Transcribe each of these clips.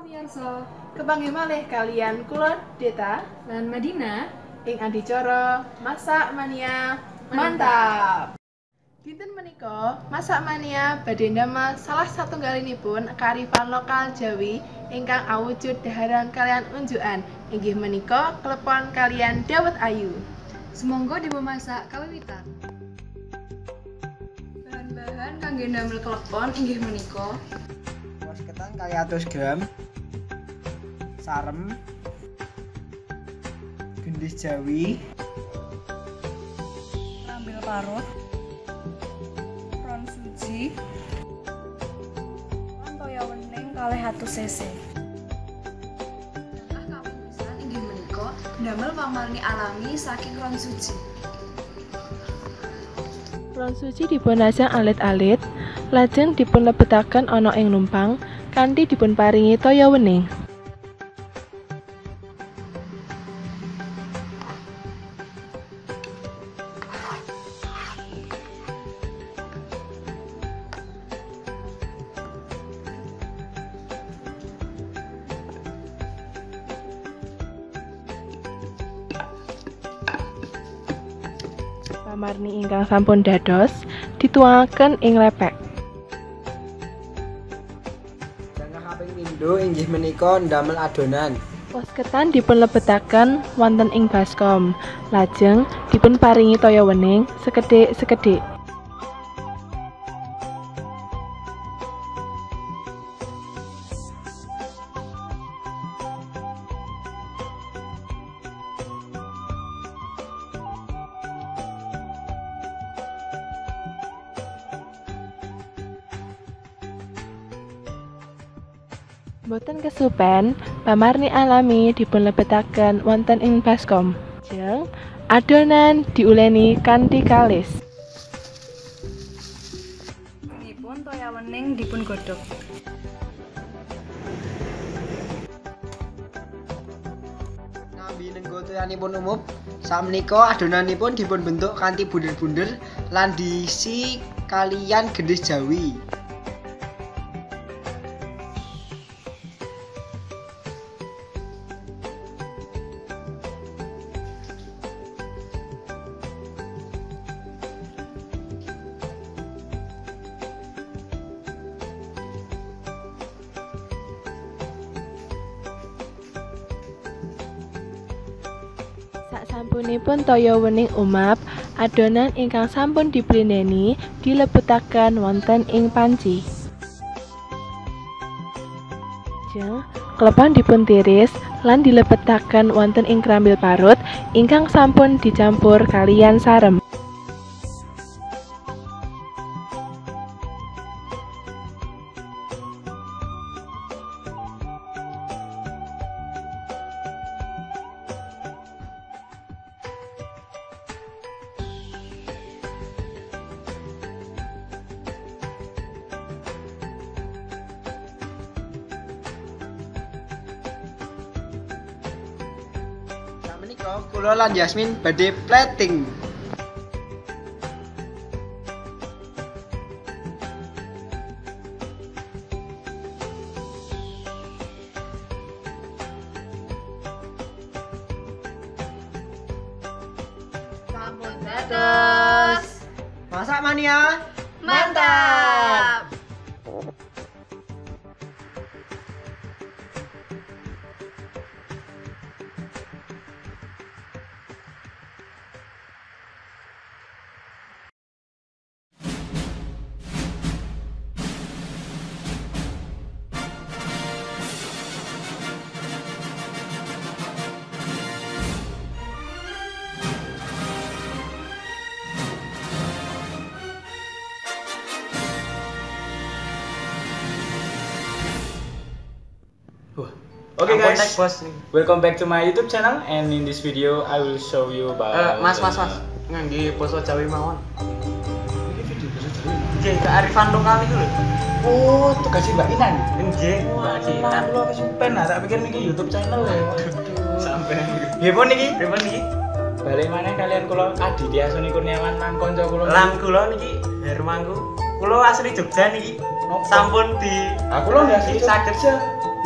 Pamirsa, kepanggih malih kalian kula Deta lan Madina ing adicara Masak Mania Mantap. Dinten menika Masak Mania badhe ndamel salah satunggalinipun kearifan lokal Jawi ingkang awujud dhaharan kalian unjukan inggih menika klepon kalian dawet ayu. sumangga dipunmasak kawiwitan. Bahan-bahan kangge ndamel klepon inggih menika Kos ketan kali 100 gram, sarem, gendis jawi, ambil parut, ron suji, lan toya wening kalih 100 cc. Langkah kaping pisan inggih menika ndamel pamarni alami saking ron suji. Ron suci dipunajang alit-alit, lajeng dipunlebetaken ana ing numpang kanthi dipunparingi toya wening. Pamarni ingkang sampun dados dituangaken ing lepek. jangka kaping pindho inggih menika ndamel adonan. Wos ketan dipunlebetaken wonten ing baskom, lajeng dipunparingi toya wening sekedhik-sekedhik. Boten kesupen, pamarni alami dipunlebetaken wonten ing baskom. Lajeng adonan diuleni kanthi kalis. Nipun toya wening dipun godhog. Nambi nenggo toyanipun umup, sakmenika adonanipun dipun bentuk kanthi bunder-bunder lan diisi kaliyan gendis jawi. Sasampunipun toya wening umap, adonan ingkang sampun diblendeni dilebetaken wonten ing panci. Lajeng klepon dipuntiris lan dilebetaken wonten ing krambil parut ingkang sampun dicampur kaliyan sarem. Sakmenika kula lan Yasmin badhe plating. Sampun dados. Masak Mania Mantap. Okay guys, bos. welcome back to my YouTube channel, and in this video I will show you about Mas, ngangge basa Jawi mawon. Nggih, kearifan lokal iki lho. Oh, tugas Mbak Inan. Nggih, Mbak Cinan. Lo kesupen lah, tak pikir niki YouTube channel lho. Sampai. Nggih pun niki. Pripun niki? Balik mana kalian kula Aditya Sony Kurniawan lan kanca kula. Lan kula niki Hermangku. Kula asli Jogja niki. Sampun di Aku lo nggak asli saged.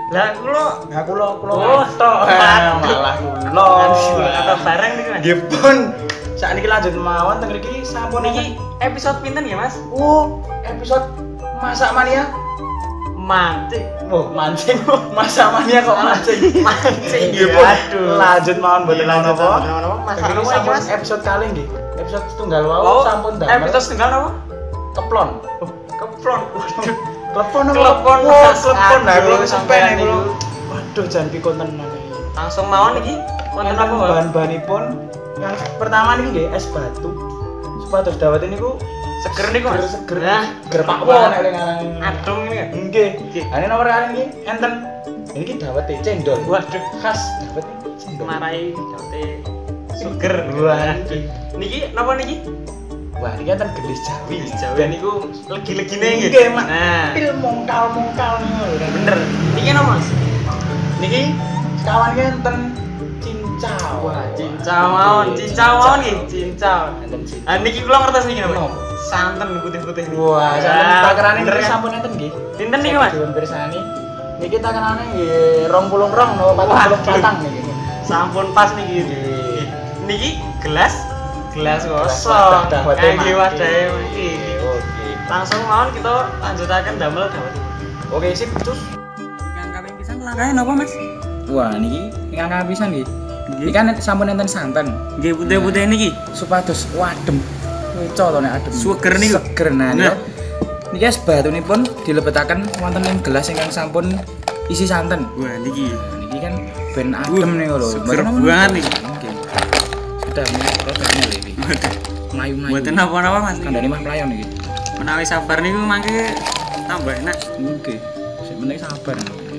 Lah kulo Oh, tok. Malah kulo. atau bareng nih Mas. Nggih pun. Sakniki lanjut mawon teng mriki sampun Niki episode pinten ya Mas? Oh, episode Masak Mania. Mancing. Oh, mancing. Masak Mania kok mancing. Mancing. Nggih pun. Aduh. Lanjut mawon mboten Lanjut, napa. Masak Teng mriki apa iki sampun Mas? episode kali nggih. Episode setunggal wau Oh, sampun damel. episode setunggal apa? Keplon. Keplon. Waduh. Klepon apa? Klepon, Wah, Mas. klepon. Nah, Aduh, kula sampean sampean niku. niku. Waduh, jan pikun tenan iki. Langsung mawon iki. Wonten apa, Mas? Bahan-bahanipun yang pertama niki nggih es batu. Supados dawet niku Seger niku Mas. seger. Nah, Seger Pak Won nek ngarang. adem ini kan. Nggih. Nggih. Ane nomor kali niki enten. Iki dawet cendol. Waduh, Khas dawet cendol. marai daute seger. Wah, Niki napa niki? wah ini enten gendis Jawi. Dan niku legi-legine nggih. Nggih, Mak. Nah, Pil mongkal-mongkal niku. bener. Niki napa Mas? Niki sekawan ki enten cincau. Wah, cincau mawon nggih, cincau. Enten cincau. Ah niki kula ngertos niki napa? Napa? Santen putih-putih. Wah, Ah, sampeyan takerane bener niki kan? sampun enten nggih. Pinten niki Mas? Dipun pirsani. Niki takerane nggih 22 napa 44 niki. Sampun pas niki. Niki gelas kosong. wadah Kangge maki. wadahe iki. Oke. Langsung mawon kita lanjutaken damel dawet. Oke, sip, cus. Ingkang kaping pisan langkahe napa Mas? Wah, niki ingkang kapisan nggih. Iki kan sampun enten santen. Nggih putih-putih niki. Supados wadem. Weco to nek adem. Seger niku. Seger nah. Nah. Niki es batunipun dilebetaken wonten ing gelas ingkang sampun isi santen. Wah niki. Nah, niki kan ben adem niku lho. seger Mboten banget niki. Nggih. Sudah menika rodane lho iki. Mlayu-mlayu. Mboten napa-napa Mas. Kandhane mah playon iki. Menawi sabar niku mangke tambah enak. Nggih. Sik meneh sabar.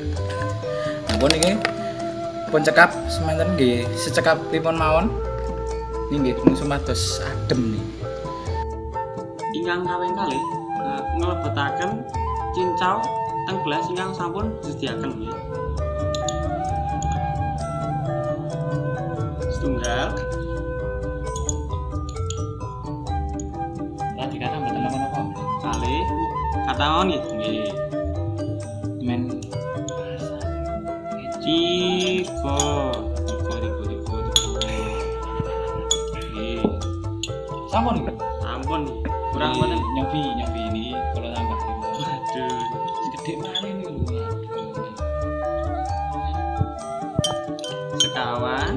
Ampun niki pun cekap semanten nggih secekapipun mawon. Nggih mung sumados adem nih. Ingkang kaping kalih nglebetaken cincau teng gelas ingkang sampun disediaken nggih. Setunggal. Lagi kata mboten napa-napa. Kalih kata mawon nggih. Nggih. Men Tiga. Nggih. sampun nggih. Ampun, kurang mboten. nyobi ini kalau tambah niku. Aduh. Gede malih niku. Sekawan.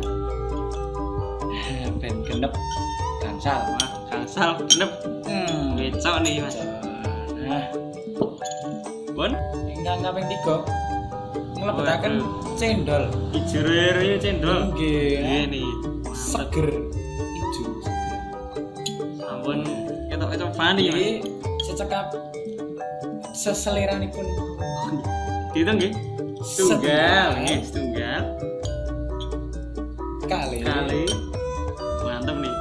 Ben genep gansal. Wah, gangsal genep. Becok nih Mas. Nah, Pun ingkang kaping 3 nglebetaken cendol. ijo rere cendol. Nggih. Nggih nih. Seger ijo. Sampun ketok-ketok pani Mas. Iki secekap seseleranipun. Dihitung nggih. Setunggal, nggih, setunggal. Kali. Mantep nih.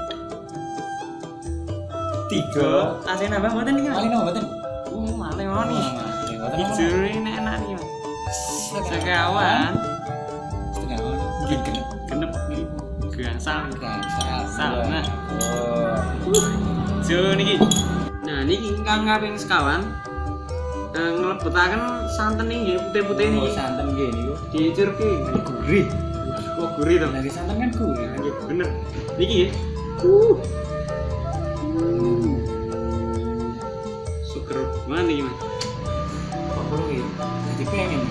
3 Tasih nambah mboten iki Mas? kali napa mboten? Malih mawon nih. Ijo rere enak nih Mas. Sekawan. Setengah Nggih genep nggih. Gangsal. gansal. Nah. Oh. Jo niki. Nah niki ingkang kaping sekawan nglebetaken santen nggih putih-putih Oh, niki. santen nggih niku. Dicurke gurih. Kok gurih to? Dari santen kan gurih. Nggih bener. Niki nggih. Suger banget niki Mas. Kok kulo iki dadi pengen.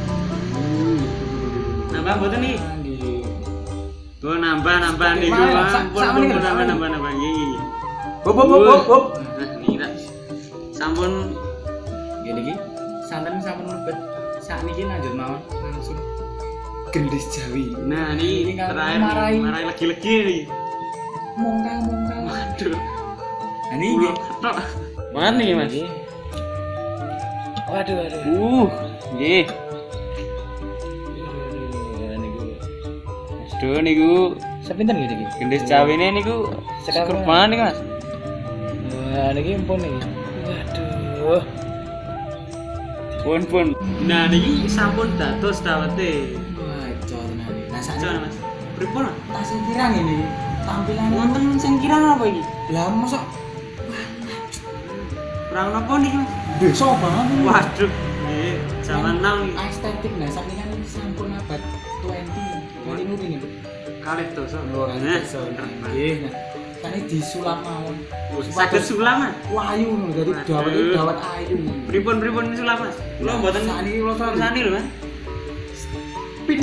Nambah mboten nih? Nggih. Tuh nambah nih Gimana, gua. Sak? Ampun Sak menit, sak menit. nambah nggih. Hop hop hop hop. Nah niki tak. Sampun Gini iki santen sampun mlebet. Sakniki lanjut mawon langsung gendis Jawi. nah niki Ini kan terakhir marai. marai lagi-lagi nih. Mongkal. Waduh. Nah niki. Tok. Mana nih Mas? Waduh. Nggih. Aduh niku Sepinten gitu iki? gendis cawine niku Sekarang. seger banget nih Mas. Nah, niki empun iki. Waduh. Pun. Nah niki sampun dados dawete. Wah, tenan iki. Nah, Jan sakjane Mas. Pripun? tasih kirang ini. Tampilan Wonten sing kirang apa iki? lah mosok Kurang napa niki Mas? desa banget. Waduh. Nggih, zaman now iki. estetik nah sakniki abad 20 nguping itu. Kalih dosa. Lho kan Nah, iso. bener, Mas. Nggih. Nah, kan disulap mawon. Saged sulaman. Wayu ngono dadi dawet ayu. Pripun sulap Mas? Kula mboten sakniki kula sani lho Mas. Pin.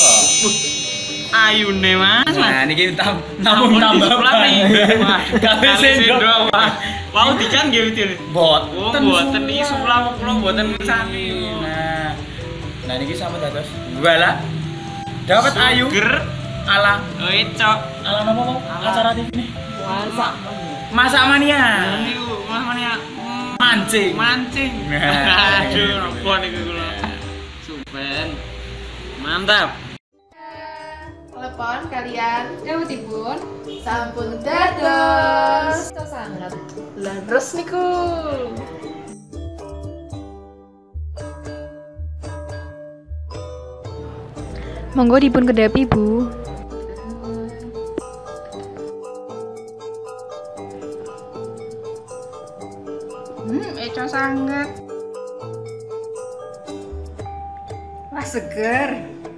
Ayune Mas. Nah niki namun tambah sulap nih. Wah, Kabeh sendok. Wau dikan nggih betul. Boten. Mboten iki sulap kula mboten sani. Nah niki sama dados. Wala. Dapat ayu Ger ala ecok. ala nopo acara ini? Masak mania. Niku namanya Mancing. mancing. Nah. Aduh, nopo niku kula. Supen. Mantap. Telepon kalian Dawetipun sampun dados. sangat. Lah terus niku. Monggo dipun kedapi, Bu. Eco sangat. Wah, seger.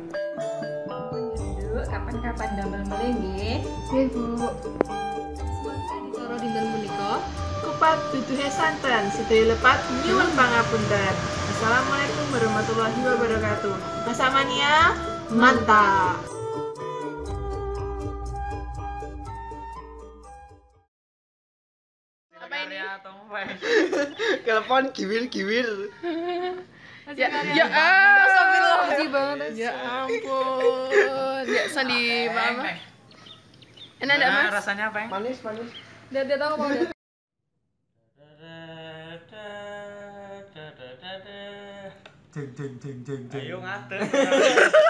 Kapan-kapan damel meleh nggih. Nggih, Bu. Cara dinten punika kupat duduhe santen sedaya lepat nyuwun pangapunten. Assalamualaikum warahmatullahi wabarakatuh. Masak mania mantap. Apa ini? Telepon giwir-giwir. Ya banget. Ya ampun. Ya sandi mama. Enak enggak, Mas? Rasanya apa? Manis. Dia tahu apa udah. Jeng. Ayo ngatur.